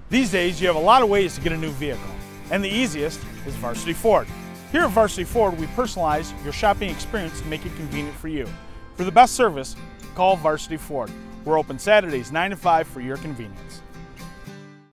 These days, you have a lot of ways to get a new vehicle, and the easiest is Varsity Ford. Here at Varsity Ford, we personalize your shopping experience to make it convenient for you. For the best service, call Varsity Ford. We're open Saturdays 9 to 5 for your convenience.